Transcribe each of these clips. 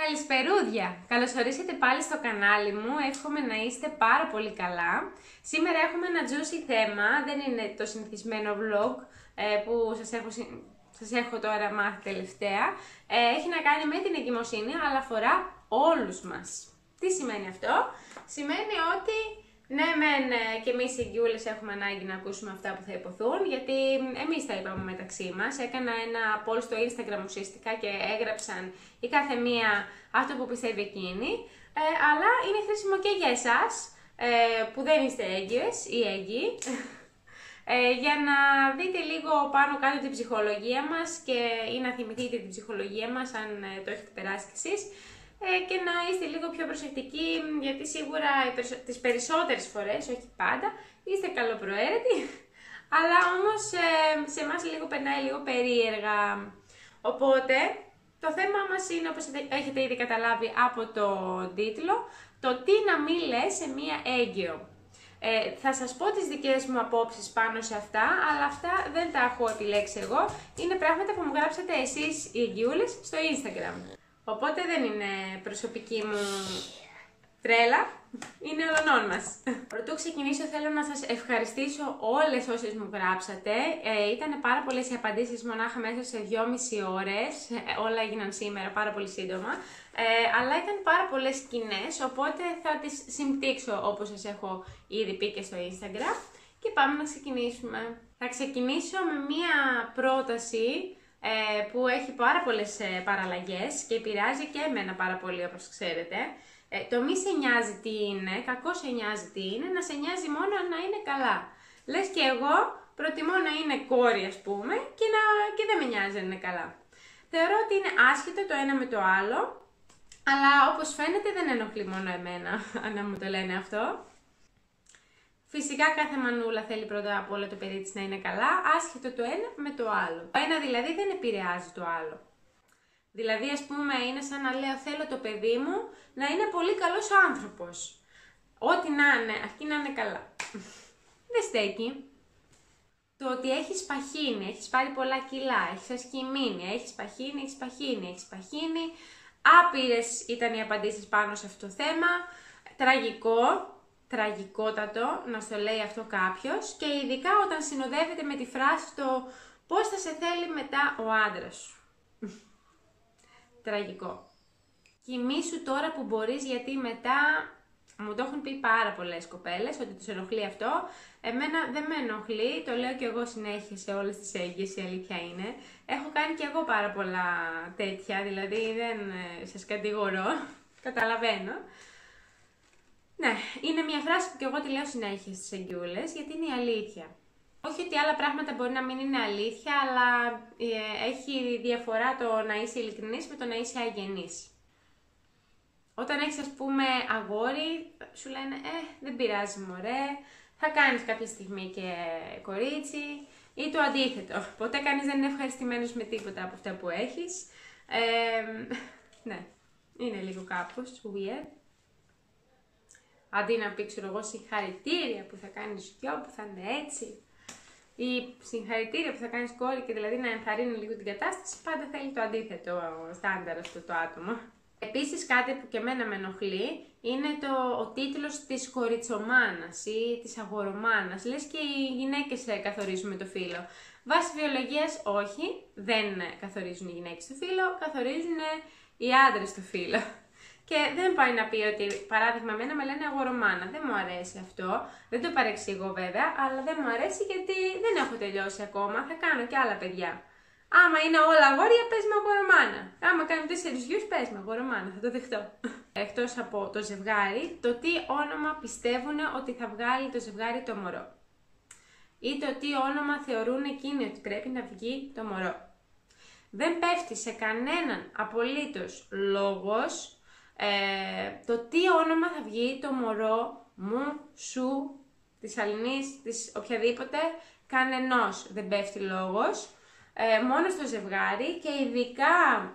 Καλησπερούδια! Καλώς ορίσατε πάλι στο κανάλι μου, εύχομαι να είστε πάρα πολύ καλά. Σήμερα έχουμε ένα juicy θέμα, δεν είναι το συνηθισμένο vlog που σας έχω τώρα μάθει τελευταία. Έχει να κάνει με την εγκυμοσύνη, αλλά αφορά όλους μας. Τι σημαίνει αυτό? Σημαίνει ότι ναι, και εμείς οι εγγυούλες έχουμε ανάγκη να ακούσουμε αυτά που θα υποθούν, γιατί εμείς τα είπαμε μεταξύ μας. Έκανα ένα poll στο Instagram ουσιαστικά και έγραψαν η κάθε μία αυτό που πιστεύει εκείνη. Αλλά είναι χρήσιμο και για εσάς που δεν είστε έγκυες ή έγκυοι, για να δείτε λίγο πάνω κάτω την ψυχολογία μας ή να θυμηθείτε την ψυχολογία μας αν το έχετε περάσει κι εσείς. Και να είστε λίγο πιο προσεκτικοί, γιατί σίγουρα τις περισσότερες φορές, όχι πάντα, είστε καλοπροαίρετοι, αλλά όμως σε εμάς λίγο περνάει λίγο περίεργα. Οπότε, το θέμα μας είναι, όπως έχετε ήδη καταλάβει από το τίτλο, το τι να μην λες σε μία έγκυο. Θα σας πω τις δικές μου απόψεις πάνω σε αυτά, αλλά αυτά δεν τα έχω επιλέξει εγώ, είναι πράγματα που μου γράψατε εσείς οι εγγυούλες στο Instagram. Οπότε δεν είναι προσωπική μου τρέλα, είναι ολονών μας. Πρωτού ξεκινήσω θέλω να σας ευχαριστήσω όλες όσες μου γράψατε. Ήταν πάρα πολλές οι απαντήσεις μονάχα μέσα σε 2,5 ώρες, όλα έγιναν σήμερα πάρα πολύ σύντομα. Αλλά ήταν πάρα πολλές σκηνές, οπότε θα τις συμπτύξω όπως σας έχω ήδη πει και στο Instagram. Και πάμε να ξεκινήσουμε. Θα ξεκινήσω με μία πρόταση που έχει πάρα πολλές παραλλαγές και επηρεάζει και εμένα πάρα πολύ, όπως ξέρετε. Το μη σε νοιάζει τι είναι, κακό σε νοιάζει τι είναι, να σε νοιάζει μόνο να είναι καλά. Λες και εγώ προτιμώ να είναι κόρη, ας πούμε, και δεν με νοιάζει να είναι καλά. Θεωρώ ότι είναι άσχετο το ένα με το άλλο, αλλά όπως φαίνεται δεν ενοχλεί μόνο εμένα, αν μου το λένε αυτό. Φυσικά κάθε μανούλα θέλει πρώτα απ' όλα το παιδί της να είναι καλά, άσχετο το ένα με το άλλο. Το ένα δηλαδή δεν επηρεάζει το άλλο. Δηλαδή, ας πούμε, είναι σαν να λέω θέλω το παιδί μου να είναι πολύ καλός άνθρωπος. Ό,τι να είναι, αρκεί να είναι καλά. Δεν στέκει. Το ότι έχεις παχύνει, έχεις πάρει πολλά κιλά, έχεις ασκημίνει, έχεις παχύνει. Άπειρες ήταν οι απαντήσεις πάνω σε αυτό το θέμα. Τραγικότατο να στο λέει αυτό κάποιος, και ειδικά όταν συνοδεύεται με τη φράση το πώς θα σε θέλει μετά ο άντρας σου. Τραγικό. Κοιμήσου τώρα που μπορείς, γιατί μετά μου το έχουν πει πάρα πολλές κοπέλες ότι τους ενοχλεί αυτό. Εμένα δεν με ενοχλεί, το λέω και εγώ συνέχεια σε όλες τις έγκυες, η αλήθεια είναι. Έχω κάνει και εγώ πάρα πολλά τέτοια, δηλαδή δεν σας κατηγορώ, καταλαβαίνω. Ναι, είναι μια φράση που και εγώ τη λέω συνέχεια στις εγγυούλες, γιατί είναι η αλήθεια. Όχι ότι άλλα πράγματα μπορεί να μην είναι αλήθεια, αλλά έχει διαφορά το να είσαι ειλικρινής με το να είσαι αγενής. Όταν έχεις, ας πούμε, αγόρι, σου λένε δεν πειράζει μωρέ, θα κάνεις κάποια στιγμή και κορίτσι, ή το αντίθετο. Ποτέ κανείς δεν είναι ευχαριστημένος με τίποτα από αυτά που έχεις. Ναι, είναι λίγο κάπως weird. Αντί να πει, ξέρω εγώ, συγχαρητήρια που θα κάνεις γιο, που θα είναι έτσι, ή συγχαρητήρια που θα κάνεις κόρη, και δηλαδή να ενθαρρύνει λίγο την κατάσταση, πάντα θέλει το αντίθετο στάνταρ αυτό το άτομο. Επίσης, κάτι που και εμένα με ενοχλεί είναι ο τίτλος της κοριτσομάνας ή της αγορομάνας. Λες και οι γυναίκες καθορίζουμε το φύλο. Βάσει βιολογίας, όχι, δεν καθορίζουν οι γυναίκες το φύλο, καθορίζουν οι άντρες το φύλο. Και δεν πάει να πει ότι, παράδειγμα, εμένα με λένε αγορομάνα. Δεν μου αρέσει αυτό. Δεν το παρεξηγώ βέβαια, αλλά δεν μου αρέσει γιατί δεν έχω τελειώσει ακόμα. Θα κάνω και άλλα παιδιά. Άμα είναι όλα αγόρια, πες με αγορομάνα. Άμα κάνω 4 γιους, πες με αγορομάνα. Θα το δεχτώ. Εκτός από το ζευγάρι, το τι όνομα πιστεύουν ότι θα βγάλει το ζευγάρι το μωρό. Ή το τι όνομα θεωρούν εκείνοι ότι πρέπει να βγει το μωρό. Δεν πέφτει σε κανέναν απολύτως λόγος το τι όνομα θα βγει το μωρό μου, σου, της Αλληνής, της οποιαδήποτε, κανενός δεν πέφτει λόγος, μόνο στο ζευγάρι, και ειδικά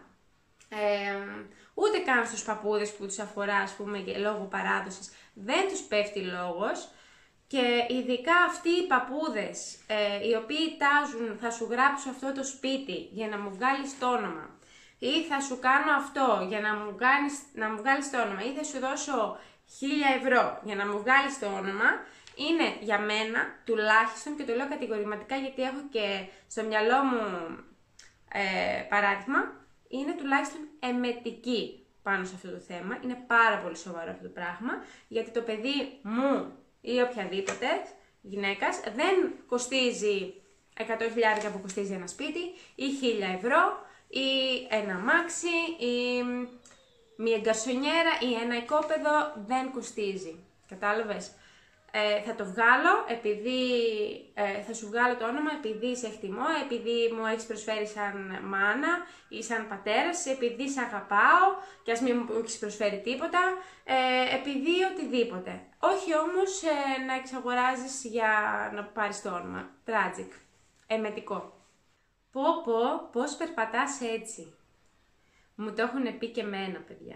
ούτε καν στους παππούδες που τους αφορά, ας πούμε, και λόγω παράδοσης, δεν τους πέφτει λόγος. Και ειδικά αυτοί οι παππούδες οι οποίοι τάζουν θα σου γράψω αυτό το σπίτι για να μου βγάλεις το όνομα, ή θα σου κάνω αυτό για να μου βγάλεις το όνομα, ή θα σου δώσω 1000 ευρώ για να μου βγάλεις το όνομα, είναι για μένα τουλάχιστον, και το λέω κατηγορηματικά γιατί έχω και στο μυαλό μου παράδειγμα, είναι τουλάχιστον εμετική πάνω σε αυτό το θέμα. Είναι πάρα πολύ σοβαρό αυτό το πράγμα, γιατί το παιδί μου ή οποιαδήποτε γυναίκας δεν κοστίζει 100.000 που κοστίζει ένα σπίτι, ή 1000 ευρώ, ή ένα αμάξι, ή μια γκαρσονιέρα, ή ένα οικόπεδο, δεν κοστίζει. Κατάλαβες? Θα το βγάλω επειδή θα σου βγάλω το όνομα επειδή σε εκτιμώ, επειδή μου έχεις προσφέρει σαν μάνα ή σαν πατέρας, επειδή σε αγαπάω και ας μην μου έχεις προσφέρει τίποτα, επειδή οτιδήποτε. Όχι όμως να εξαγοράζεις για να πάρεις το όνομα. Tragic. Εμετικό. Πώς περπατάς έτσι. Μου το έχουν πει και εμένα, παιδιά.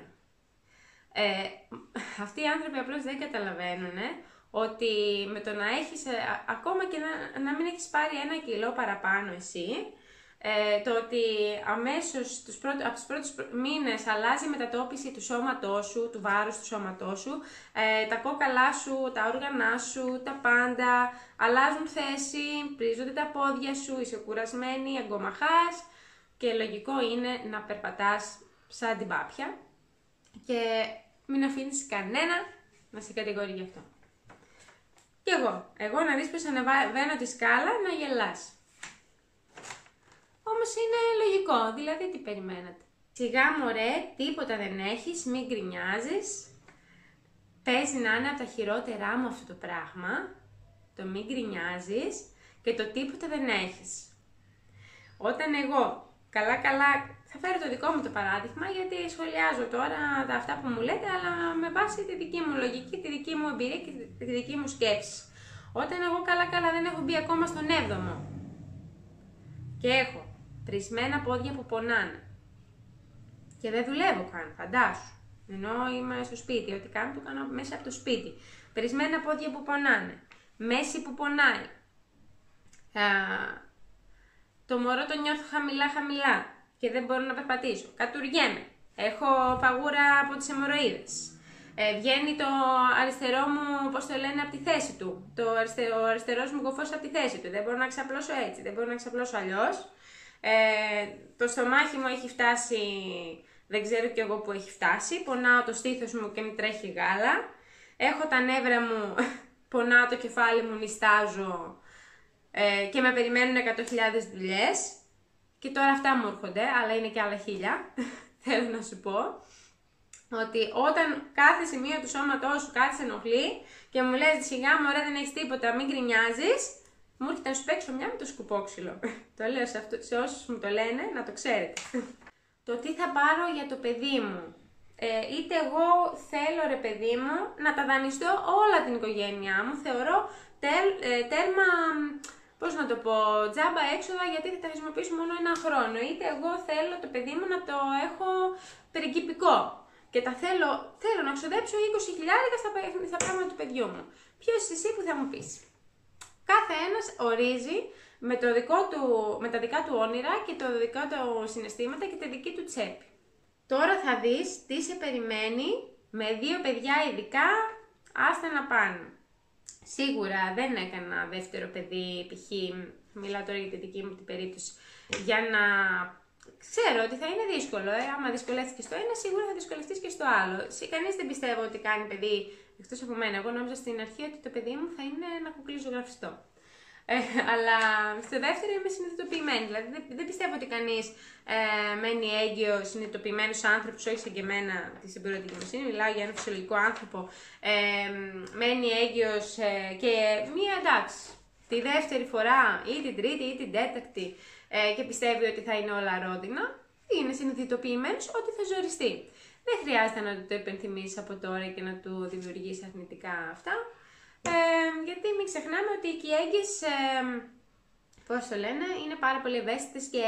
Αυτοί οι άνθρωποι απλώς δεν καταλαβαίνουν ότι με το να έχεις, ακόμα και να μην έχεις πάρει 1 κιλό παραπάνω εσύ, το ότι αμέσως από τους πρώτους μήνες αλλάζει η μετατόπιση του σώματός σου, του βάρους του σώματός σου, τα κόκαλά σου, τα όργανά σου, τα πάντα αλλάζουν θέση, πρίζονται τα πόδια σου, είσαι κουρασμένη, αγκομαχάς, και λογικό είναι να περπατάς σαν την πάπια και μην αφήνεις κανένα να σε κατηγορεί γι' αυτό. Και εγώ να δεις πως ανεβαίνω τη σκάλα να γελάς. Όμως είναι λογικό, δηλαδή τι περιμένατε. Σιγά μωρέ, τίποτα δεν έχεις, μην γκρινιάζεις. Παίζει να είναι από τα χειρότερά μου αυτό το πράγμα, το μην γκρινιάζεις και το τίποτα δεν έχεις. Όταν εγώ, καλά, θα φέρω το δικό μου το παράδειγμα, γιατί σχολιάζω τώρα αυτά που μου λέτε, αλλά με βάση τη δική μου λογική, τη δική μου εμπειρία και τη δική μου σκέψη. Όταν εγώ καλά δεν έχω μπει ακόμα στον 7ο και έχω πρισμένα πόδια που πονάνε και δεν δουλεύω καν, φαντάσου, ενώ είμαι στο σπίτι, ό,τι κάνω το κάνω μέσα από το σπίτι, πρισμένα πόδια που πονάνε, μέση που πονάει, το μωρό το νιώθω χαμηλά και δεν μπορώ να περπατήσω, κατουργέμαι, έχω φαγούρα από τις αιμορροίδες. Βγαίνει το αριστερό μου, πώς το λένε, από τη θέση του. Ο αριστερός μου κοφός από τη θέση του. Δεν μπορώ να ξαπλώσω έτσι, δεν μπορώ να ξαπλώσω αλλιώς. Το στομάχι μου έχει φτάσει, δεν ξέρω κι εγώ που έχει φτάσει. Πονάω το στήθος μου και μου τρέχει γάλα. Έχω τα νεύρα μου, πονάω το κεφάλι μου, νηστάζω και με περιμένουν 100.000 δουλειές. Και τώρα αυτά μου έρχονται, αλλά είναι και άλλα 1000, θέλω να σου πω. Ότι όταν κάθε σημείο του σώματός σου κάτι σε ενοχλεί και μου λες σιγά μωρέ δεν έχεις τίποτα, μην γκρινιάζεις, μου έρχεται να σου παίξω μια με το σκουπόξυλο. Το λέω σε όσους μου το λένε, να το ξέρετε. Το τι θα πάρω για το παιδί μου. Είτε εγώ θέλω ρε παιδί μου να τα δανειστώ όλα την οικογένειά μου, θεωρώ τέρμα, πώς να το πω, τζάμπα έξοδα γιατί θα τα χρησιμοποιήσω μόνο 1 χρόνο. Είτε εγώ θέλω το παιδί μου να το έχω πριγκιπικό. Και θέλω να ξοδέψω 20.000 στα πράγματα του παιδιού μου. Ποιος είσαι εσύ που θα μου πεις. Κάθε ένας ορίζει με τα δικά του όνειρα και τα δικά του συναισθήματα και τη δική του τσέπη. Τώρα θα δεις τι σε περιμένει με 2 παιδιά ειδικά, άστα να πάνε. Σίγουρα δεν έκανα δεύτερο παιδί, π.χ. μιλάω τώρα για τη δική μου την περίπτωση, για να... Ξέρω ότι θα είναι δύσκολο, άμα δυσκολεύτηκες στο ένα, σίγουρα θα δυσκολευτείς και στο άλλο. Κανείς δεν πιστεύω ότι κάνει παιδί, εκτός από μένα. Εγώ νόμιζα στην αρχή ότι το παιδί μου θα είναι ένα κουκλί ζωγραφιστό. Αλλά στο δεύτερο είμαι συνειδητοποιημένη. Δηλαδή δεν πιστεύω ότι κανείς μένει έγκυο συνειδητοποιημένος άνθρωπος, όχι σαν και εμένα τη συμπληρωματική δικαιοσύνη. Μιλάω για ένα φυσιολογικό άνθρωπο. Μένει έγκυος και μία εντάξει. Τη δεύτερη φορά ή την τρίτη ή την τέταρτη. Και πιστεύει ότι θα είναι όλα ρόδινα, είναι συνειδητοποιημένος ότι θα ζοριστεί. Δεν χρειάζεται να του το υπενθυμίσεις από τώρα και να του δημιουργείς αρνητικά αυτά, γιατί μην ξεχνάμε ότι οι έγκυες, πώς το λένε, είναι πάρα πολύ ευαίσθητες και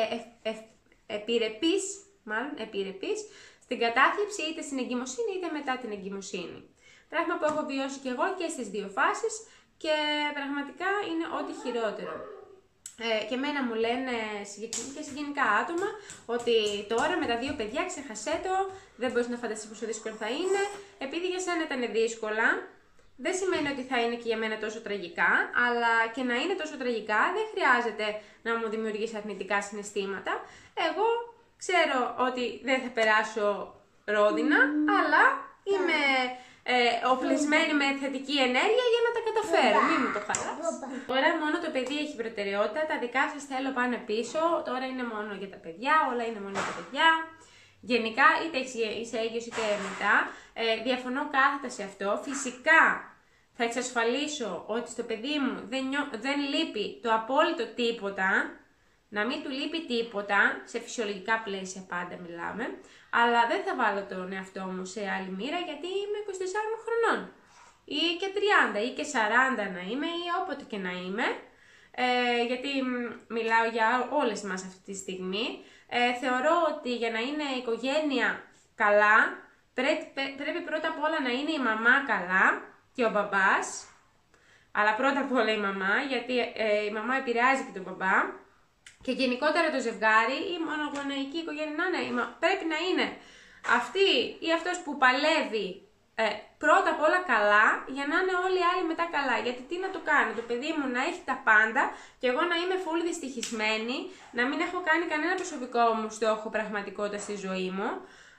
επιρρεπείς στην κατάθλιψη είτε στην εγκυμοσύνη είτε μετά την εγκυμοσύνη. Πράγμα που έχω βιώσει και εγώ και στις 2 φάσεις και πραγματικά είναι ό,τι χειρότερο. Και εμένα μου λένε και γενικά άτομα ότι τώρα με τα 2 παιδιά ξεχασέ το, δεν μπορείς να φανταστείς πόσο δύσκολο θα είναι. Επειδή για σένα ήταν δύσκολα, δεν σημαίνει ότι θα είναι και για μένα τόσο τραγικά, αλλά και να είναι τόσο τραγικά δεν χρειάζεται να μου δημιουργήσει αρνητικά συναισθήματα. Εγώ ξέρω ότι δεν θα περάσω ρόδινα, αλλά είμαι οπλισμένη με θετική ενέργεια για να τα καταφέρω. Μην μου το χαλάς. Τώρα μόνο το παιδί έχει προτεραιότητα, τα δικά σας θέλω πάνε πίσω. Τώρα είναι μόνο για τα παιδιά, όλα είναι μόνο για τα παιδιά. Γενικά, είτε είσαι έγκυος είτε μετά, διαφωνώ κάθετα σε αυτό. Φυσικά θα εξασφαλίσω ότι στο παιδί μου δεν λείπει το απόλυτο τίποτα, να μην του λείπει τίποτα, σε φυσιολογικά πλαίσια πάντα μιλάμε, αλλά δεν θα βάλω τον εαυτό μου σε άλλη μοίρα γιατί είμαι 24 χρονών ή και 30 ή και 40 να είμαι ή όποτε και να είμαι, γιατί μιλάω για όλες μας αυτή τη στιγμή. Θεωρώ ότι για να είναι η οικογένεια καλά, πρέπει πρώτα απ' όλα να είναι η μαμά καλά και ο μπαμπάς, αλλά πρώτα απ' όλα η μαμά, γιατί η μαμά επηρεάζει και τον μπαμπά, και γενικότερα το ζευγάρι ή μονογονεϊκή οικογένεια πρέπει να είναι αυτή ή αυτός που παλεύει πρώτα απ' όλα καλά, για να είναι όλοι οι άλλοι μετά καλά. Γιατί τι να το κάνω, το παιδί μου να έχει τα πάντα και εγώ να είμαι full δυστυχισμένη, να μην έχω κάνει κανένα προσωπικό μου στόχο πραγματικότητα στη ζωή μου,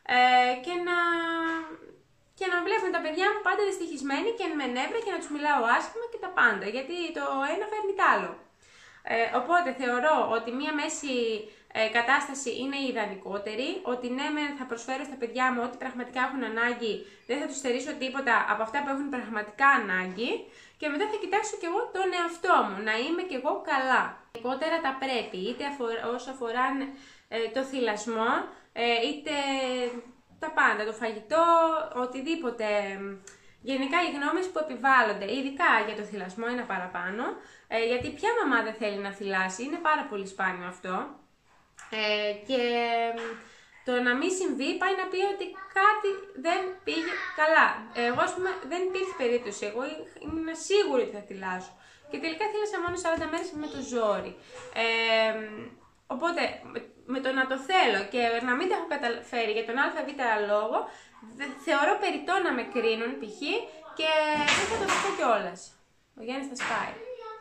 και να βλέπουν τα παιδιά μου πάντα δυστυχισμένοι και με νεύρα και να τους μιλάω άσχημα και τα πάντα, γιατί το ένα φέρνει τ' άλλο. Οπότε θεωρώ ότι μία μέση κατάσταση είναι η ιδανικότερη, ότι ναι, θα προσφέρω στα παιδιά μου ό,τι πραγματικά έχουν ανάγκη, δεν θα τους στερήσω τίποτα από αυτά που έχουν πραγματικά ανάγκη, και μετά θα κοιτάξω κι εγώ τον εαυτό μου, να είμαι κι εγώ καλά. Γενικότερα τα πρέπει, είτε όσο αφορά το θυλασμό, είτε τα πάντα, το φαγητό, οτιδήποτε. Γενικά οι γνώμες που επιβάλλονται, ειδικά για το θυλασμό, είναι παραπάνω, γιατί ποια μαμά δεν θέλει να θυλάσει, είναι πάρα πολύ σπάνιο αυτό. Και το να μην συμβεί πάει να πει ότι κάτι δεν πήγε καλά. Εγώ, ας πούμε, δεν υπήρχε περίπτωση. Εγώ ήμουν σίγουρη ότι θα θυλάσω. Και τελικά θύλασα μόνο 40 μέρες με το ζόρι. Οπότε, με το να το θέλω και να μην το έχω καταφέρει για τον ΑΒ λόγο, θεωρώ περιττό να με κρίνουν π.χ. και δεν θα το δεχτώ κιόλας. Ο Γιάννης θα σπάει.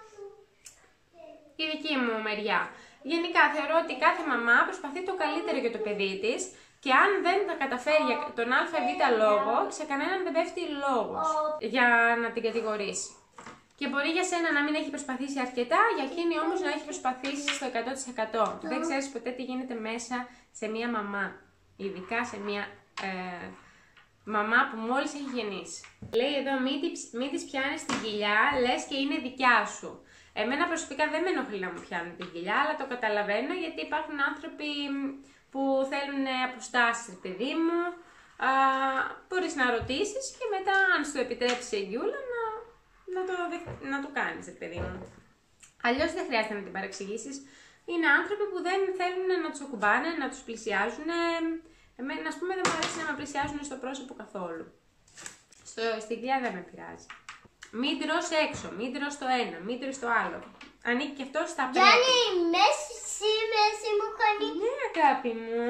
Η δική μου μεριά. Γενικά θεωρώ ότι κάθε μαμά προσπαθεί το καλύτερο για το παιδί της και αν δεν τα καταφέρει για τον ΑΒ λόγο, σε κανέναν δεν πέφτει λόγος για να την κατηγορήσει. Και μπορεί για σένα να μην έχει προσπαθήσει αρκετά, για εκείνη όμως να έχει προσπαθήσει στο 100%. Δεν ξέρεις ποτέ τι γίνεται μέσα σε μία μαμά, ειδικά σε μία μαμά που μόλις έχει γεννήσει. Λέει εδώ, μην της πιάνεις την κοιλιά, λες και είναι δικιά σου. Εμένα προσωπικά δεν με ενοχλεί να μου πιάνουν την κοιλιά, αλλά το καταλαβαίνω γιατί υπάρχουν άνθρωποι που θέλουν αποστάσεις, παιδί μου. Μπορείς να ρωτήσεις και μετά, αν σου επιτρέψει η γιούλα, να το κάνεις, παιδί μου. Αλλιώς δεν χρειάζεται να την παρεξηγήσεις. Είναι άνθρωποι που δεν θέλουν να τους ακουμπάνε, να τους πλησιάζουν. Εμένα, ας πούμε, δεν μου αρέσει να με πλησιάζουν στο πρόσωπο καθόλου. Στη κοιλιά δεν με πειράζει. Μην τρως έξω, μην τρως το ένα, μην τρως το άλλο. Ανήκει και αυτό στα πρέπει. Γιάννη, μέση μου κάνει. Ναι, αγάπη μου.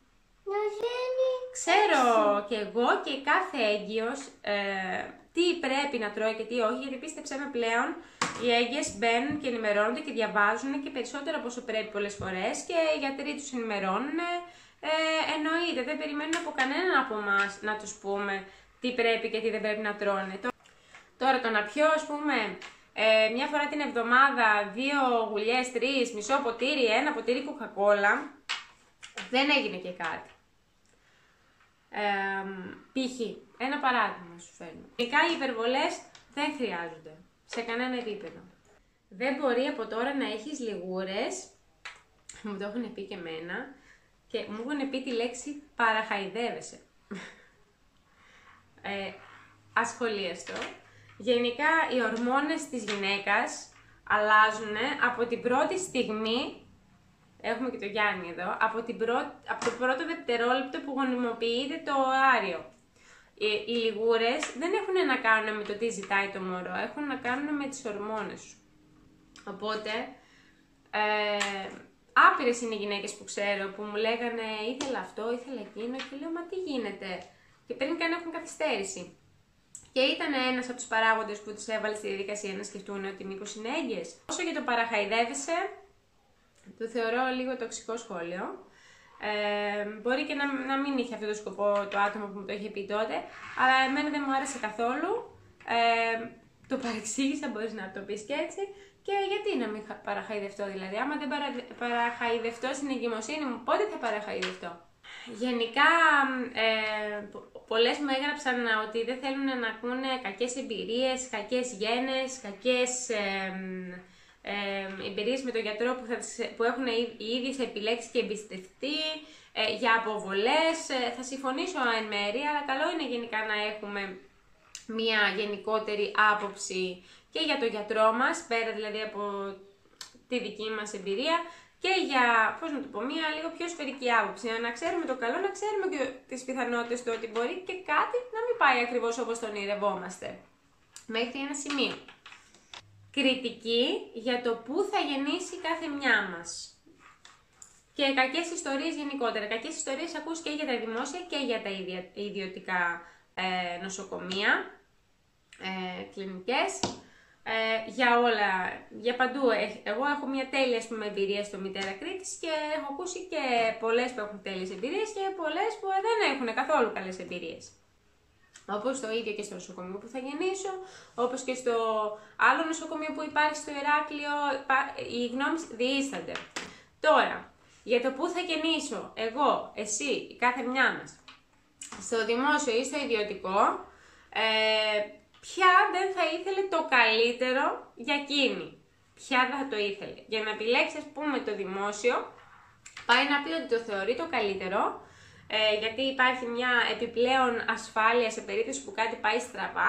Ξέρω κι εγώ και κάθε έγκυος τι πρέπει να τρώει και τι όχι, γιατί πίστεψέ με, πλέον οι έγκυες μπαίνουν και ενημερώνονται και διαβάζουν και περισσότερο από όσο πρέπει πολλές φορές και οι γιατροί τους ενημερώνουν. Εννοείται, δεν περιμένουν από κανέναν από εμάς να τους πούμε τι πρέπει και τι δεν πρέπει να τρώνε. Τώρα το να πιω, ας πούμε, μια φορά την εβδομάδα 2 γουλιές, 3, μισό ποτήρι, 1 ποτήρι κοκακόλα, δεν έγινε και κάτι. Π.χ. ένα παράδειγμα σου φέρνω. Ειδικά οι υπερβολές δεν χρειάζονται σε κανένα επίπεδο. Δεν μπορεί από τώρα να έχεις λιγούρες, μου το έχουν πει και εμένα, και μου έχουν πει τη λέξη παραχαϊδεύεσαι. Ασχολίαστο. Γενικά οι ορμόνες της γυναίκας αλλάζουν από την πρώτη στιγμή. Έχουμε και το Γιάννη εδώ. Από το πρώτο δευτερόλεπτο που γονιμοποιείται το οάριο. Οι λιγούρες δεν έχουν να κάνουν με το τι ζητάει το μωρό, έχουν να κάνουν με τις ορμόνες σου. Οπότε, Άπειρες είναι οι γυναίκες που ξέρω που μου λέγανε ήθελα αυτό, ήθελα εκείνο και λέω μα τι γίνεται. Και πριν καν έχουν καθυστέρηση. Και ήταν ένας από τους παράγοντες που τους έβαλε στη διαδικασία να σκεφτούν ότι μήπως είναι έγκυες. Όσο για το παραχαϊδεύεσαι, το θεωρώ λίγο τοξικό σχόλιο. Μπορεί και να μην είχε αυτό το σκοπό το άτομο που μου το είχε πει τότε, αλλά εμένα δεν μου άρεσε καθόλου. Το παρεξήγησα, μπορείς να το πεις και έτσι. Και γιατί να μην παραχαϊδευτώ δηλαδή, άμα δεν παραχαϊδευτώ στην εγκυμοσύνη μου, πότε θα παραχαϊδευτώ. Γενικά, πολλές μου έγραψαν ότι δεν θέλουν να ακούνε κακές εμπειρίες, κακές γένες, κακές εμπειρίες με τον γιατρό που έχουν οι ίδιες επιλέξει και εμπιστευτεί, για αποβολές. Θα συμφωνήσω εν μέρει, αλλά καλό είναι γενικά να έχουμε μια γενικότερη άποψη και για τον γιατρό μας, πέρα δηλαδή από τη δική μας εμπειρία, και για, πώς να το πω, μια λίγο πιο σφαιρική άποψη. Να ξέρουμε το καλό, να ξέρουμε και τις πιθανότητες του ότι μπορεί και κάτι να μην πάει ακριβώς όπως το ονειρευόμαστε. Μέχρι ένα σημείο. Κριτική για το πού θα γεννήσει κάθε μια μας. Και κακές ιστορίες γενικότερα. Κακές ιστορίες ακούς και για τα δημόσια και για τα ιδιωτικά νοσοκομεία, κλινικές. Για όλα, για παντού. Εγώ έχω μια τέλεια εμπειρία στο Μητέρα Κρήτης και έχω ακούσει και πολλές που έχουν τέλειες εμπειρίες και πολλές που δεν έχουν καθόλου καλές εμπειρίες. Όπως το ίδιο και στο νοσοκομείο που θα γεννήσω, όπως και στο άλλο νοσοκομείο που υπάρχει στο Ηράκλειο, οι γνώμες διείστανται. Τώρα, για το που θα γεννήσω εγώ, εσύ, η κάθε μια μας, στο δημόσιο ή στο ιδιωτικό, ποια δεν θα ήθελε το καλύτερο για εκείνη. Ποια δεν θα το ήθελε. Για να επιλέξει, ας πούμε, το δημόσιο, πάει να πει ότι το θεωρεί το καλύτερο, γιατί υπάρχει μια επιπλέον ασφάλεια σε περίπτωση που κάτι πάει στραβά,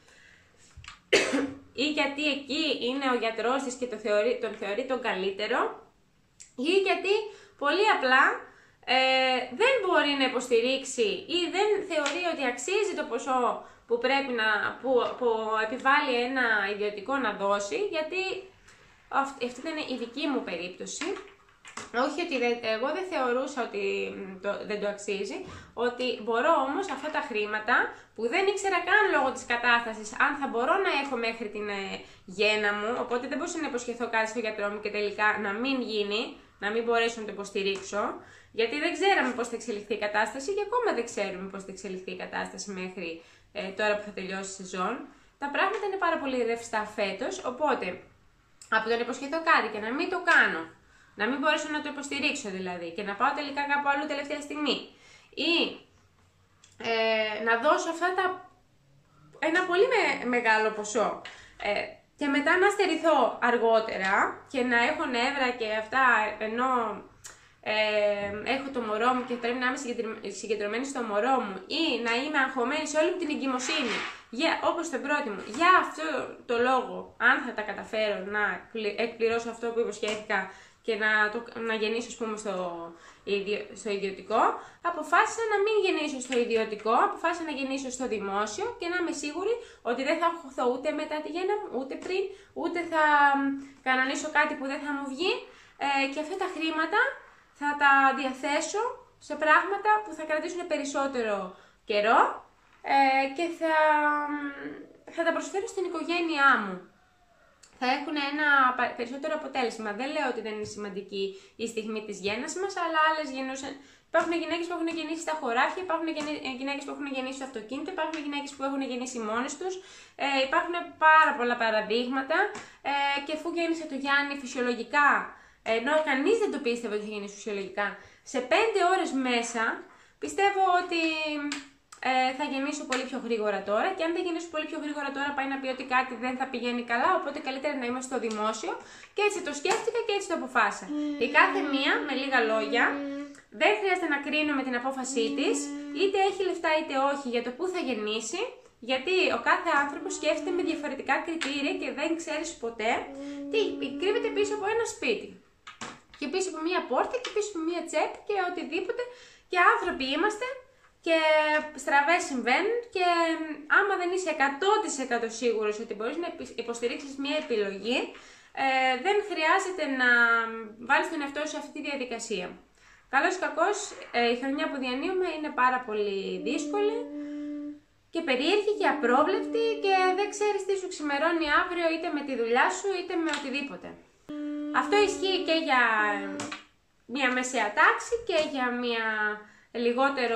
ή γιατί εκεί είναι ο γιατρός της και τον θεωρεί τον καλύτερο, ή γιατί πολύ απλά δεν μπορεί να υποστηρίξει ή δεν θεωρεί ότι αξίζει το ποσό που πρέπει που επιβάλλει ένα ιδιωτικό να δώσει, γιατί αυτή ήταν η δική μου περίπτωση. Όχι ότι εγώ δεν θεωρούσα ότι δεν το αξίζει, ότι μπορώ όμως αυτά τα χρήματα που δεν ήξερα καν λόγω της κατάστασης αν θα μπορώ να έχω μέχρι την γέννα μου, οπότε δεν μπορούσα να υποσχεθώ κάτι στο γιατρό μου και τελικά να μην γίνει, να μην μπορέσω να το υποστηρίξω, γιατί δεν ξέραμε πώς θα εξελιχθεί η κατάσταση και ακόμα δεν ξέρουμε πώς θα εξελιχθεί η κατάσταση μέχρι τώρα που θα τελειώσει η σεζόν. Τα πράγματα είναι πάρα πολύ ρευστά φέτος, οπότε από το να υποσχεθώ κάτι και να μην το κάνω, να μην μπορέσω να το υποστηρίξω δηλαδή και να πάω τελικά κάπου αλλού τελευταία στιγμή, ή να δώσω ένα πολύ μεγάλο ποσό και μετά να στερηθώ αργότερα και να έχω νεύρα και αυτά, ενώ έχω το μωρό μου και πρέπει να είμαι συγκεντρωμένη στο μωρό μου, ή να είμαι αγχωμένη σε όλη την εγκυμοσύνη, όπως το πρώτο μου, για αυτό το λόγο, αν θα τα καταφέρω να εκπληρώσω αυτό που υποσχέθηκα και να γεννήσω, ας πούμε, στο ιδιωτικό, αποφάσισα να μην γεννήσω στο ιδιωτικό, αποφάσισα να γεννήσω στο δημόσιο και να είμαι σίγουρη ότι δεν θα αγχωθώ ούτε μετά τη γέννα μου, ούτε πριν, ούτε θα κανονίσω κάτι που δεν θα μου βγει, και αυτά τα χρήματα θα τα διαθέσω σε πράγματα που θα κρατήσουν περισσότερο καιρό και θα τα προσφέρω στην οικογένειά μου. Θα έχουν ένα περισσότερο αποτέλεσμα. Δεν λέω ότι δεν είναι σημαντική η στιγμή της γέννας μας, αλλά άλλες γεννούσαν. Υπάρχουν γυναίκες που έχουν γεννήσει στα χωράφια, υπάρχουν γυναίκες που έχουν γεννήσει στο αυτοκίνητο, υπάρχουν γυναίκες που έχουν γεννήσει μόνες τους. Υπάρχουν πάρα πολλά παραδείγματα και αφού γέννησε το Γιάννη φυσιολογικά, ενώ κανείς δεν το πίστευε ότι θα γεννήσει φυσιολογικά, σε 5 ώρες μέσα, πιστεύω ότι θα γεννήσω πολύ πιο γρήγορα τώρα, και αν δεν γεννήσω πολύ πιο γρήγορα τώρα πάει να πει ότι κάτι δεν θα πηγαίνει καλά, οπότε καλύτερα να είμαι στο δημόσιο, και έτσι το σκέφτηκα και έτσι το αποφάσισα. Η κάθε μία, με λίγα λόγια, δεν χρειάζεται να κρίνουμε την απόφασή της, είτε έχει λεφτά είτε όχι, για το πού θα γεννήσει, γιατί ο κάθε άνθρωπος σκέφτεται με διαφορετικά κριτήρια και δεν ξέρεις ποτέ τι κρύβεται πίσω από ένα σπίτι. Και πίσω από μία πόρτα και πίσω από μία τσέπη και οτιδήποτε, και άνθρωποι είμαστε. Και στραβές συμβαίνουν, και άμα δεν είσαι 100% σίγουρος ότι μπορείς να υποστηρίξεις μια επιλογή, δεν χρειάζεται να βάλεις τον εαυτό σου σε αυτή τη διαδικασία. Καλώς ή κακώς, η χρονιά που διανύουμε είναι πάρα πολύ δύσκολη και περίεργη και απρόβλεπτη και δεν ξέρεις τι σου ξημερώνει αύριο, είτε με τη δουλειά σου είτε με οτιδήποτε. Αυτό ισχύει και για μια μεσαία τάξη και για μια λιγότερο,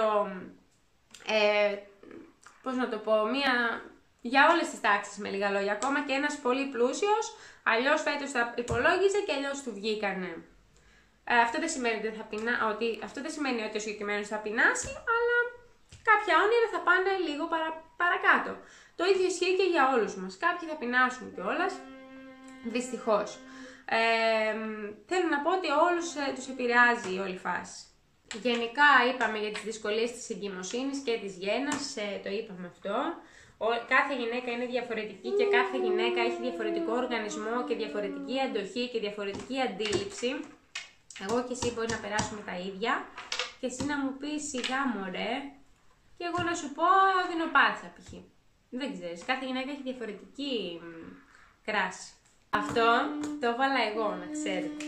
πώς να το πω, για όλες τις τάξεις με λίγα λόγια. Ακόμα και ένας πολύ πλούσιος, αλλιώς φέτος τα υπολόγιζε και αλλιώς του βγήκανε. Αυτό δεν σημαίνει ότι ο συγκεκριμένος θα πεινάσει, αλλά κάποια όνειρα θα πάνε λίγο παρακάτω. Το ίδιο ισχύει και για όλους μας. Κάποιοι θα πεινάσουν κιόλας, δυστυχώς. Θέλω να πω ότι όλους τους επηρεάζει η όλη φάση. Γενικά είπαμε για τις δυσκολίες της εγκυμοσύνης και της γέννας, το είπαμε αυτό. Κάθε γυναίκα είναι διαφορετική και κάθε γυναίκα έχει διαφορετικό οργανισμό και διαφορετική αντοχή και διαφορετική αντίληψη. Εγώ και εσύ μπορεί να περάσουμε τα ίδια και εσύ να μου πεις σιγά μωρέ και εγώ να σου πω δεινοπάτσα π.χ. Δεν ξέρεις, κάθε γυναίκα έχει διαφορετική κράση. Αυτό το έβαλα εγώ, να ξέρετε.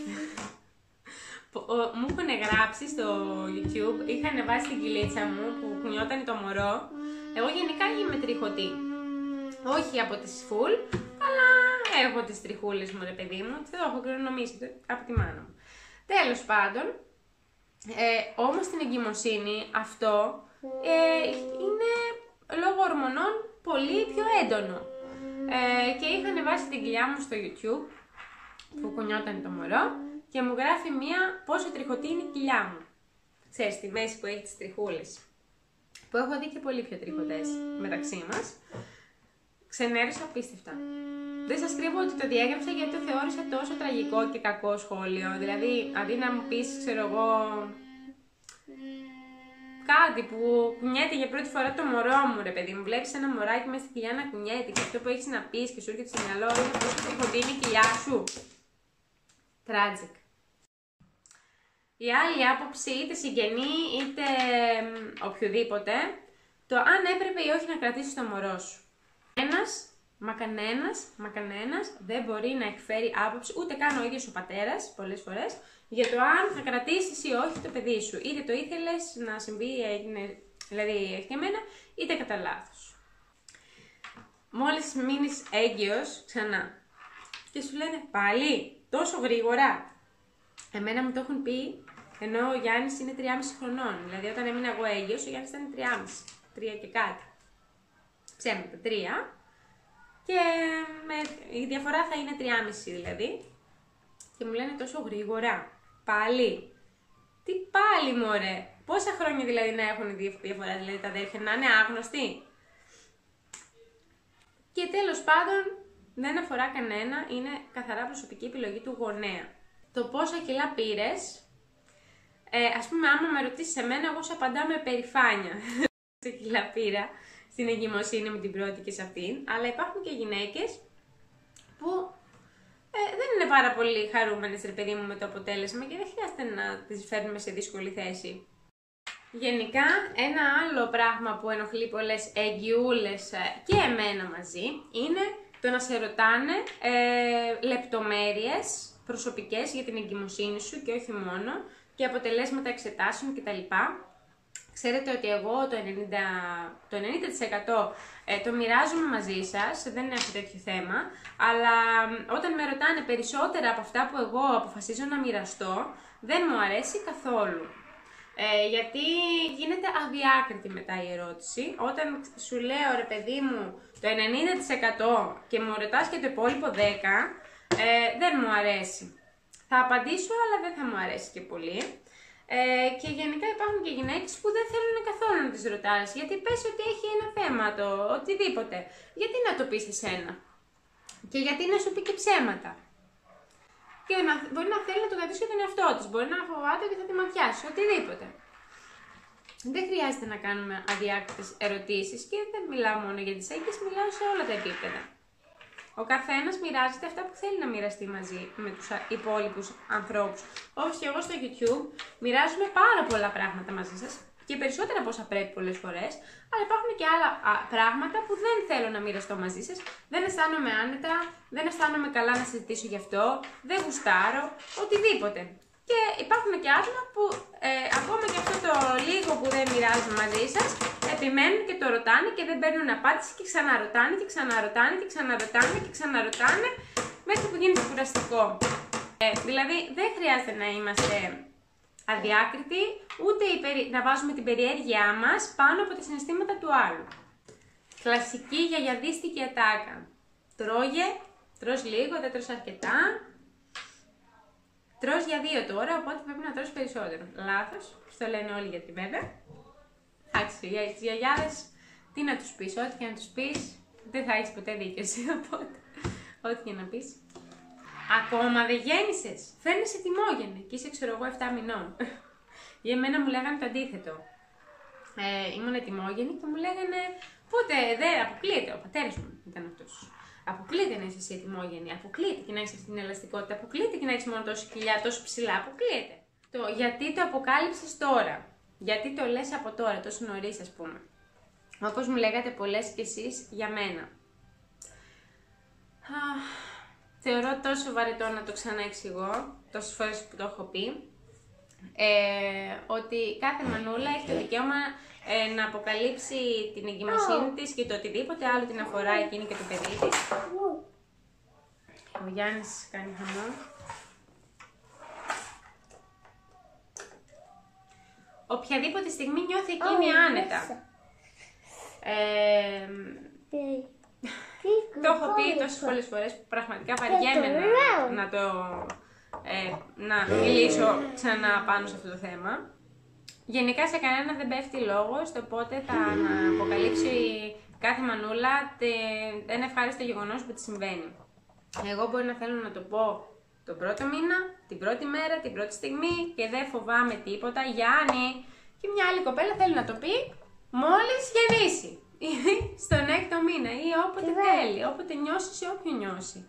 Μου έχουν γράψει στο YouTube, είχαν βάσει την κοιλίτσα μου που κουνιόταν το μωρό. Εγώ γενικά είμαι τριχωτή. Όχι από τις φουλ, αλλά έχω τις τριχούλες μου ρε παιδί μου. Το έχω κληρονομήσει από τη μάνα μου. Τέλος πάντων, όμως στην εγκυμοσύνη αυτό είναι λόγω ορμονών πολύ πιο έντονο. Και είχαν βάσει την κοιλιά μου στο YouTube που κουνιόταν το μωρό και μου γράφει μία πόσο τριχωτή είναι η κοιλιά μου. Ξέρεις, στη μέση που έχει τις τριχούλες. Που έχω δει και πολύ πιο τριχωτές μεταξύ μας. Ξενέρωσα απίστευτα. Δεν σας κρύβω ότι το διέγραψα γιατί το θεώρησα τόσο τραγικό και κακό σχόλιο. Δηλαδή, αντί να μου πεις, ξέρω εγώ, κάτι που κουνιέται για πρώτη φορά το μωρό μου, ρε παιδί μου. Βλέπεις ένα μωράκι μέσα στην κοιλιά να κουνιέται και αυτό που έχεις να πεις και σου έρχεται στο μυαλό είναι πόσο τριχωτή είναι η κοιλιά σου. Tragic. Η άλλη άποψη, είτε συγγενή είτε οποιοδήποτε, το αν έπρεπε ή όχι να κρατήσεις το μωρό σου. Κανένας δεν μπορεί να εκφέρει άποψη, ούτε καν ο ίδιος ο πατέρας, πολλές φορές, για το αν θα κρατήσεις ή όχι το παιδί σου. Είτε το ήθελες να συμβεί, έγινε, δηλαδή έχει και εμένα, είτε κατά λάθος. Μόλις μείνεις έγκυος, ξανά. Και σου λένε, πάλι, τόσο γρήγορα. Εμένα μου το έχουν πει, ενώ ο Γιάννης είναι 3,5 χρονών. Δηλαδή όταν έμεινα εγώ έγκυος, ο Γιάννης ήταν 3,5, 3 και κάτι. Ψέματα, 3. Και η διαφορά θα είναι 3,5 δηλαδή. Και μου λένε τόσο γρήγορα. Πάλι. Τι πάλι μωρέ. Πόσα χρόνια δηλαδή να έχουν διαφορά, δηλαδή τα αδέρφια να είναι άγνωστοι. Και τέλος πάντων δεν αφορά κανένα, είναι καθαρά προσωπική επιλογή του γονέα. Το πόσα κιλά πήρες, ας πούμε άμα με ρωτήσεις εμένα, εγώ σου απαντάω με περηφάνεια. Πόσα κιλά πήρα στην εγκυμοσύνη με την πρώτη και σε αυτήν, αλλά υπάρχουν και γυναίκες που δεν είναι πάρα πολύ χαρούμενες ρε παιδί μου με το αποτέλεσμα και δεν χρειάζεται να τις φέρνουμε σε δύσκολη θέση. Γενικά ένα άλλο πράγμα που ενοχλεί πολλές εγγυούλες και εμένα μαζί είναι το να σε ρωτάνε λεπτομέρειες προσωπικές για την εγκυμοσύνη σου και όχι μόνο και αποτελέσματα εξετάσεων κτλ. Ξέρετε ότι εγώ το 90% το μοιράζομαι μαζί σας, δεν έχω τέτοιο θέμα, αλλά όταν με ρωτάνε περισσότερα από αυτά που εγώ αποφασίζω να μοιραστώ, δεν μου αρέσει καθόλου. Γιατί γίνεται αδιάκριτη μετά η ερώτηση. Όταν σου λέω ρε παιδί μου το 90% και μου ρωτάς και το υπόλοιπο 10%, δεν μου αρέσει. Θα απαντήσω αλλά δεν θα μου αρέσει και πολύ. Και γενικά υπάρχουν και γυναίκες που δεν θέλουν καθόλου να τις ρωτάς. Γιατί πες ότι έχει ένα θέμα το οτιδήποτε. Γιατί να το πεις εσένα. Και γιατί να σου πει και ψέματα. Και μπορεί να θέλει να το κρατήσει για τον εαυτό της. Μπορεί να φοβάται ότι θα τη ματιάσει. Οτιδήποτε. Δεν χρειάζεται να κάνουμε αδιάκριτες ερωτήσεις και δεν μιλάω μόνο για τις έγκυες, μιλάω σε όλα τα επίπεδα. Ο καθένας μοιράζεται αυτά που θέλει να μοιραστεί μαζί με τους υπόλοιπους ανθρώπους. Όπως και εγώ στο YouTube, μοιράζομαι πάρα πολλά πράγματα μαζί σας και περισσότερα από όσα πρέπει πολλές φορές, αλλά υπάρχουν και άλλα πράγματα που δεν θέλω να μοιραστώ μαζί σας, δεν αισθάνομαι άνετα, δεν αισθάνομαι καλά να συζητήσω γι' αυτό, δεν γουστάρω, οτιδήποτε. Και υπάρχουν και άτομα που ακόμα και αυτό το λίγο που δεν μοιράζομαι μαζί σας, επιμένουν και το ρωτάνε και δεν παίρνουν απάντηση και ξαναρωτάνε και ξαναρωτάνε και ξαναρωτάνε και ξαναρωτάνε μέχρι που γίνεται κουραστικό. Δηλαδή δεν χρειάζεται να είμαστε αδιάκριτοι, ούτε να βάζουμε την περιέργειά μας πάνω από τα συναισθήματα του άλλου. Κλασική γιαγιαδίστικη ατάκα. Τρώγε, τρως λίγο, δεν τρως αρκετά. Τρως για 2 τώρα, οπότε πρέπει να τρως περισσότερο. Λάθος, το λένε όλοι γιατί βέβαια. Εντάξει, για τις γιαγιάδες, τι να τους πεις, ό,τι και να τους πεις, δεν θα έχεις ποτέ δίκιο εσύ, οπότε, ό,τι και να πεις. Ακόμα δεν γέννησες, φαίνεσαι τιμόγενη και είσαι ξέρω εγώ 7 μηνών. Για μένα μου λέγανε το αντίθετο. Ήμουν τιμόγενη και μου λέγανε πότε δεν αποκλείεται, ο πατέρας μου ήταν αυτός. Αποκλείεται να είσαι εσύ ετοιμόγενη, αποκλείεται και να έχεις αυτή την ελαστικότητα, αποκλείεται και να έχεις μόνο τόση κοιλιά, τόσο ψηλά, αποκλείεται. Γιατί το αποκάλυψες τώρα, γιατί το λες από τώρα, τόσο νωρίς ας πούμε. Όπως μου λέγατε πολλές κι εσείς για μένα. Θεωρώ τόσο βαρετό να το ξαναεξηγώ, τόσες φορές που το έχω πει, ότι κάθε μανούλα έχει το δικαίωμα να αποκαλύψει την εγκυμοσύνη της και το οτιδήποτε άλλο την αφορά εκείνη και το παιδί της. Ο Γιάννης κάνει χαμό. Οποιαδήποτε στιγμή νιώθει εκείνη άνετα. Το έχω πει τόσες πολλές φορές που πραγματικά βαριέμαι να μιλήσω ξανά πάνω σε αυτό το θέμα. Γενικά σε κανένα δεν πέφτει λόγος το πότε θα αποκαλύψει κάθε μανούλα ένα ευχάριστο γεγονός που τη συμβαίνει. Εγώ μπορεί να θέλω να το πω τον πρώτο μήνα, την πρώτη μέρα, την πρώτη στιγμή και δεν φοβάμαι τίποτα. Γιάννη, και μια άλλη κοπέλα θέλει να το πει μόλις γεννήσει. Ή στον 6ο μήνα ή όποτε θέλει, όποτε νιώσει ή όποιο νιώσει.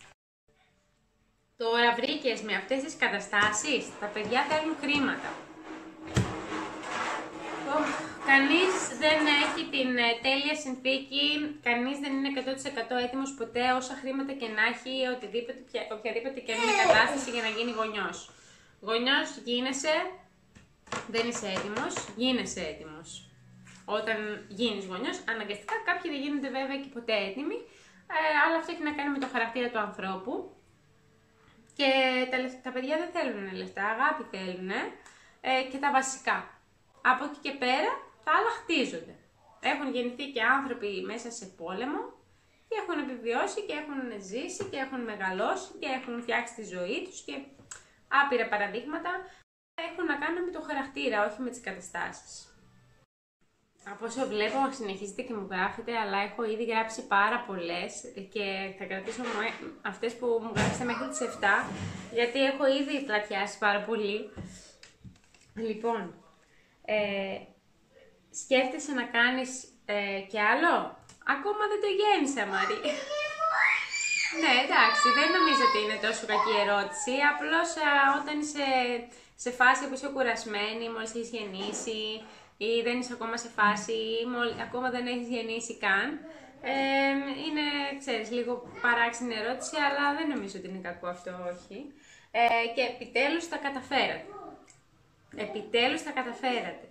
Τώρα βρήκες με αυτές τις καταστάσεις, τα παιδιά θέλουν χρήματα. Κανείς δεν έχει την τέλεια συνθήκη, κανείς δεν είναι 100% έτοιμος ποτέ όσα χρήματα και να έχει, οποιαδήποτε και αν είναι κατάσταση για να γίνει γονιός. Γονιός γίνεσαι, δεν είσαι έτοιμος, γίνεσαι έτοιμος. Όταν γίνεις γονιός, αναγκαστικά κάποιοι δεν γίνονται βέβαια και ποτέ έτοιμοι, αλλά αυτό έχει να κάνει με το χαρακτήρα του ανθρώπου. Και τα παιδιά δεν θέλουν λεφτά, αγάπη θέλουν και τα βασικά. Από εκεί και πέρα, τα άλλα χτίζονται. Έχουν γεννηθεί και άνθρωποι μέσα σε πόλεμο και έχουν επιβιώσει και έχουν ζήσει και έχουν μεγαλώσει και έχουν φτιάξει τη ζωή τους και άπειρα παραδείγματα έχουν να κάνουν με το χαρακτήρα, όχι με τις καταστάσεις. Από όσο βλέπω συνεχίζετε και μου γράφετε, αλλά έχω ήδη γράψει πάρα πολλές και θα κρατήσω αυτές που μου γράψετε μέχρι τις 7, γιατί έχω ήδη πλατιάσει πάρα πολύ. Λοιπόν, σκέφτεσαι να κάνεις κι άλλο? Ακόμα δεν το γέννησα, Μαρή. Ναι, εντάξει, δεν νομίζω ότι είναι τόσο κακή ερώτηση, απλώς όταν είσαι σε φάση που είσαι κουρασμένη, μόλις έχεις γεννήσει, ή δεν είσαι ακόμα σε φάση, ή ακόμα δεν έχεις γεννήσει καν. Είναι, ξέρεις, λίγο παράξενη ερώτηση, αλλά δεν νομίζω ότι είναι κακό αυτό, όχι. Και επιτέλους τα καταφέρατε. Επιτέλους τα καταφέρατε.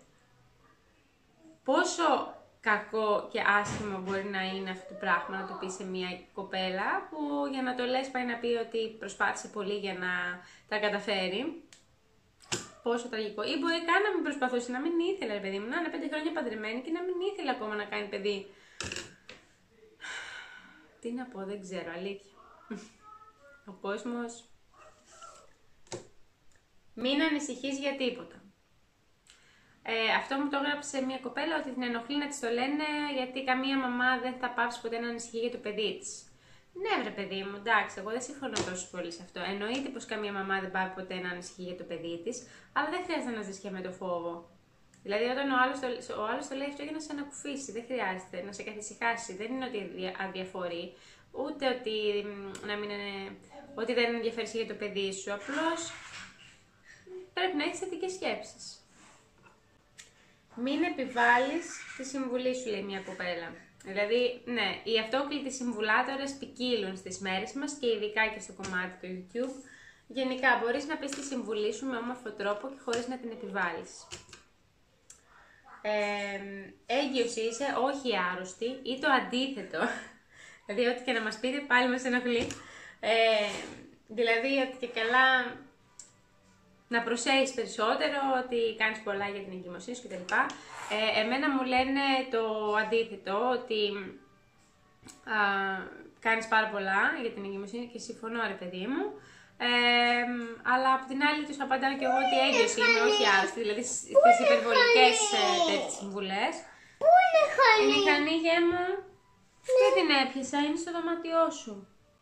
Πόσο κακό και άσχημο μπορεί να είναι αυτό το πράγμα να το πει σε μια κοπέλα που για να το λες πάει να πει ότι προσπάθησε πολύ για να τα καταφέρει. Πόσο τραγικό. Ή μπορεί καν να μην προσπαθούσε, να μην ήθελε, παιδί μου, να είναι 5 χρόνια παντρεμένη και να μην ήθελε ακόμα να κάνει παιδί. Τι να πω, δεν ξέρω, αλήθεια. Ο κόσμος. Μην ανησυχείς για τίποτα. Αυτό μου το έγραψε μια κοπέλα ότι την ενοχλεί να της το λένε γιατί καμία μαμά δεν θα πάψει ποτέ να ανησυχεί για το παιδί της. Ναι, βρε παιδί μου, εντάξει, εγώ δεν συμφωνώ τόσο πολύ σε αυτό. Εννοείται πως καμία μαμά δεν πάει ποτέ να ανησυχεί για το παιδί της, αλλά δεν χρειάζεται να ζεις και με το φόβο. Δηλαδή, όταν ο άλλος το λέει αυτό για να σε ανακουφίσει, δεν χρειάζεται να σε καθησυχάσει. Δεν είναι ότι αδιαφορεί, ούτε ότι, ότι δεν ενδιαφέρει για το παιδί σου. Απλώς πρέπει να έχεις θετικές σκέψεις. Μην επιβάλλεις τη συμβουλή σου, λέει μια κοπέλα. Δηλαδή, ναι, οι αυτόκλητοι συμβουλάτορες ποικίλουν στις μέρες μας και ειδικά και στο κομμάτι του YouTube. Γενικά, μπορείς να πεις τη συμβουλή σου με όμορφο τρόπο και χωρίς να την επιβάλλεις. Έγκυος είσαι, όχι άρρωστη, ή το αντίθετο. Δηλαδή, ό,τι και να μας πείτε, πάλι μας ενοχλεί. Δηλαδή, ότι και καλά να προσέχεις περισσότερο, ότι κάνεις πολλά για την εγκυμοσύνη σου κτλ. Εμένα μου λένε το αντίθετο, ότι κάνεις πάρα πολλά για την εγκυμοσύνη και συμφωνώ, ρε παιδί μου. Αλλά από την άλλη τους απαντάω και εγώ ότι έγκυος είμαι, όχι άρρωστη, δηλαδή στις υπερβολικές τέτοιες συμβουλές. Πού είναι η μηχανή? Η μηχανή, γε μου, δεν την έπιασα, είναι στο δωμάτιό σου.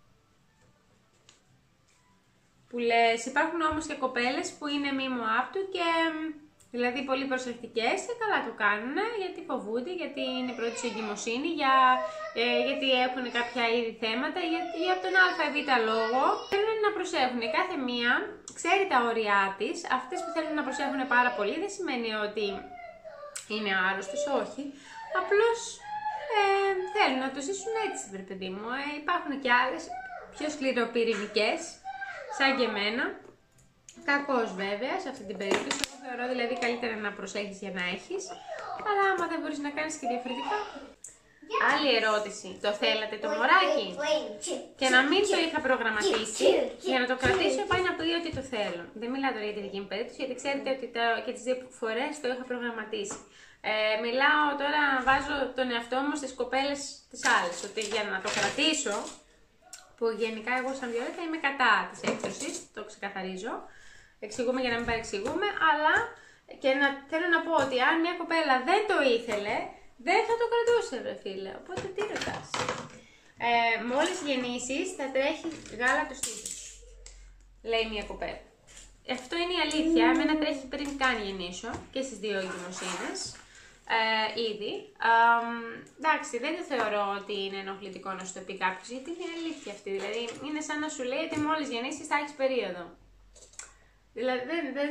Που λες, υπάρχουν όμως και κοπέλες που είναι μήμο άπτου και δηλαδή πολύ προσεκτικές και καλά το κάνουν, γιατί φοβούνται, γιατί είναι η πρώτη σου εγκυμοσύνη, γιατί έχουν κάποια είδη θέματα, γιατί από τον α ή β λόγο θέλουν να προσέχουν. Κάθε μία ξέρει τα όρια της. Αυτές που θέλουν να προσέχουν πάρα πολύ δεν σημαίνει ότι είναι άρρωστες, όχι. Απλώς θέλουν να το ζήσουν έτσι, βρε παιδί μου. Υπάρχουν και άλλες πιο σκληροπυρηνικές, σαν και εμένα. Κακώς βέβαια σε αυτή την περίπτωση. Εγώ θεωρώ δηλαδή καλύτερα να προσέχεις για να έχεις. Αλλά άμα δεν μπορείς να κάνεις και διαφορετικά. Άλλη ερώτηση. Το θέλατε το μωράκι? Και να μην το είχα προγραμματίσει, για να το κρατήσω πάει να πει ότι το θέλω. Δεν μιλάω τώρα για τη δική μου περίπτωση, γιατί ξέρετε ότι και τις δύο φορές το είχα προγραμματίσει. Μιλάω τώρα, βάζω τον εαυτό μου στις κοπέλες τις άλλες. Ότι για να το κρατήσω, που γενικά εγώ σαν Βιολέτα είμαι κατά της έκδοσης, το ξεκαθαρίζω. Εξηγούμε για να μην παρεξηγούμε, αλλά και θέλω να πω ότι αν μια κοπέλα δεν το ήθελε, δεν θα το κρατούσε, ρε φίλε. Οπότε τι ρωτάς. Μόλις γεννήσεις θα τρέχει γάλα το στήθος, λέει μια κοπέλα. Αυτό είναι η αλήθεια. Εμένα τρέχει πριν καν γεννήσω και στις δύο εγκυμοσύνες. Ήδη. Εντάξει, δεν το θεωρώ ότι είναι ενοχλητικό να σου το πει κάποιος, γιατί είναι αλήθεια αυτή. Δηλαδή, είναι σαν να σου λέει ότι μόλις γεννήσεις θα έχεις περίοδο. Δηλαδή,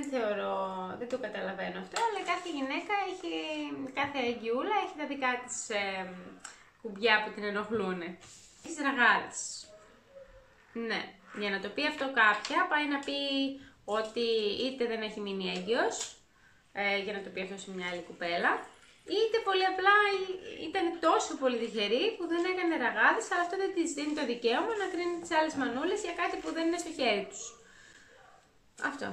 δεν το καταλαβαίνω αυτό, αλλά κάθε γυναίκα έχει, κάθε εγκυούλα έχει τα δικά της κουμπιά που την ενοχλούν. Έχεις ραγάδες. Ναι, για να το πει αυτό κάποια, πάει να πει ότι είτε δεν έχει μείνει έγκυος, για να το πει αυτό σε μια άλλη κουπέλα, είτε πολύ απλά ήταν τόσο πολύ τυχερή που δεν έκανε ραγάδες, αλλά αυτό δεν της δίνει το δικαίωμα να κρίνει τις άλλες μανούλες για κάτι που δεν είναι στο χέρι τους. Αυτό.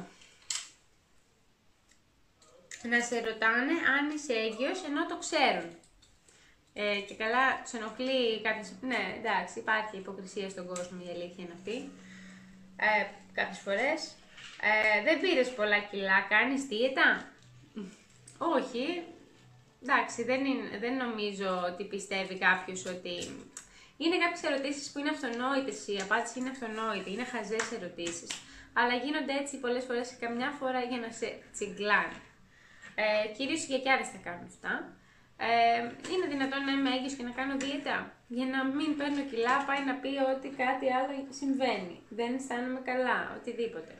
Να σε ρωτάνε αν είσαι έγκυος ενώ το ξέρουν. Και καλά, τους ενοχλεί κάποιες... Ναι, εντάξει, υπάρχει υποκρισία στον κόσμο, η αλήθεια είναι αυτή. Κάποιες φορές. Δεν πήρες πολλά κιλά, κάνεις δίαιτα? Όχι. Εντάξει, δεν νομίζω ότι πιστεύει κάποιος ότι... Είναι κάποιες ερωτήσεις που είναι αυτονόητες, η απάντηση είναι αυτονόητη, είναι χαζές ερωτήσεις. Αλλά γίνονται έτσι πολλές φορές και καμιά φορά για να σε τσιγκλάνε. Κυρίως οι γιαγιάδες θα κάνουν αυτά. Είναι δυνατόν να είμαι έγκυος και να κάνω δίαιτα? Για να μην παίρνω κιλά πάει να πει ότι κάτι άλλο συμβαίνει. Δεν αισθάνομαι καλά, οτιδήποτε.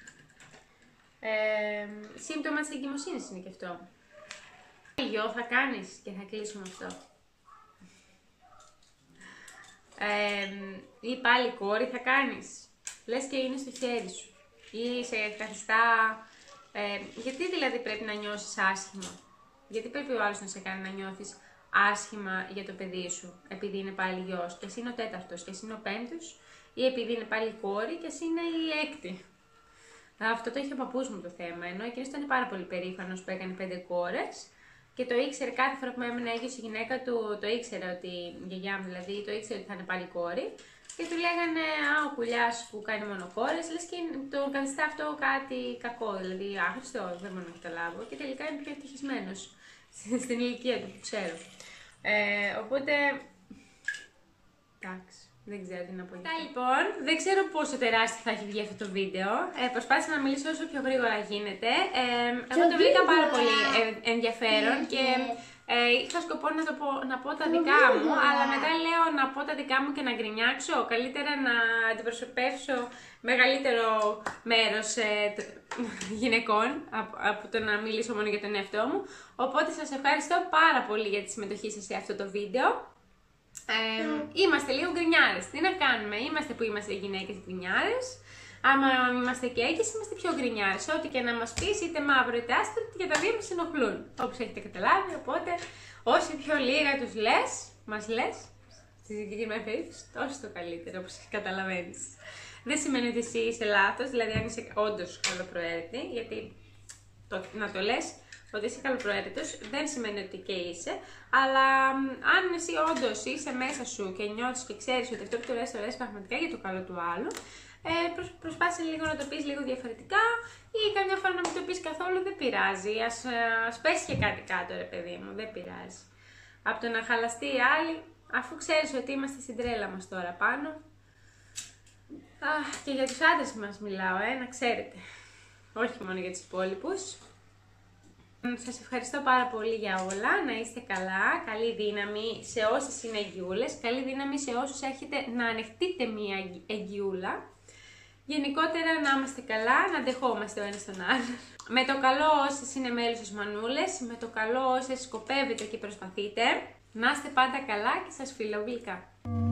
Σύμπτωμα της εγκυμοσύνης είναι και αυτό. Γιο θα κάνεις και θα κλείσουμε αυτό. Ή πάλι κόρη θα κάνεις. Λες και είναι στο χέρι σου. Ή σε καθιστά... γιατί δηλαδή πρέπει να νιώσεις άσχημα? Γιατί πρέπει ο άλλος να σε κάνει να νιώθεις άσχημα για το παιδί σου, επειδή είναι πάλι γιος και εσύ είναι ο τέταρτος και εσύ είναι ο πέμπτος, ή επειδή είναι πάλι κόρη και εσύ είναι η έκτη? Αυτό το είχε ο παππούς μου το θέμα, ενώ εκείνος ήταν πάρα πολύ περήφανος που έκανε 5 κόρες και το ήξερε κάθε φορά που με έμενε έγκυος η γυναίκα του, το ήξερε ότι, η γιαγιά μου δηλαδή, το ήξερε ότι θα είναι πάλι κόρη. Και του λέγανε, ο κουλιάς που κάνει μόνο κόρες, λες και τον καθιστά αυτό κάτι κακό, δηλαδή άχρηστο, δεν μπορώ να καταλάβω. Και τελικά είναι πιο ευτυχισμένος στην ηλικία του, που ξέρω. Οπότε, εντάξει, Δεν ξέρω τι να πω. Λοιπόν, δεν ξέρω πόσο τεράστιο θα έχει βγει αυτό το βίντεο. Προσπάθησα να μιλήσω όσο πιο γρήγορα γίνεται. Εγώ το βρήκα πάρα πολύ ενδιαφέρον και είχα σκοπό να πω τα δικά μου, αλλά μετά λέω να πω τα δικά μου και να γκρινιάξω. Καλύτερα να αντιπροσωπεύσω μεγαλύτερο μέρος γυναικών από το να μιλήσω μόνο για τον εαυτό μου. Οπότε σας ευχαριστώ πάρα πολύ για τη συμμετοχή σας σε αυτό το βίντεο. Είμαστε λίγο γκρινιάρες. Τι να κάνουμε, είμαστε που είμαστε γυναίκες γκρινιάρες. Άμα είμαστε και έγκυες, είμαστε πιο γκρινιάρες. Ό,τι και να μας πεις, είτε μαύρο είτε άσπρο, και τα δύο μας ενοχλούν. Όπως έχετε καταλάβει. Οπότε, όσο πιο λίγα τους λες, μας λες, στη συγκεκριμένη περίπτωση, τόσο το καλύτερο, όπως καταλαβαίνεις. Δεν σημαίνει ότι εσύ είσαι λάθος, δηλαδή αν είσαι όντως καλοπροαίρετη, γιατί να το λες ότι είσαι καλοπροαίρετος δεν σημαίνει ότι και είσαι, αλλά αν εσύ όντως είσαι μέσα σου και νιώθεις και ξέρεις ότι αυτό που το λες πραγματικά για το καλό του άλλου, προσπάθησε λίγο να το πεις λίγο διαφορετικά ή καμιά φορά να μην το πεις καθόλου, δεν πειράζει. Ας πέσει και κάτι κάτω, ρε παιδί μου, δεν πειράζει. Από το να χαλαστεί η άλλη, αφού ξέρεις ότι είμαστε στην τρέλα μας τώρα πάνω. Και για τους άντρες μας μιλάω, να ξέρετε. Όχι μόνο για τους υπόλοιπους. Σας ευχαριστώ πάρα πολύ για όλα, να είστε καλά, καλή δύναμη σε όσες είναι εγγυούλες, καλή δύναμη σε όσους έχετε να ανεχτείτε μία εγγυούλα. Γενικότερα να είμαστε καλά, να αντεχόμαστε ο ένας τον άλλον. Με το καλό όσες είναι μέλος σας μανούλες, με το καλό όσες σκοπεύετε και προσπαθείτε, να είστε πάντα καλά και σας φιλώ γλυκά.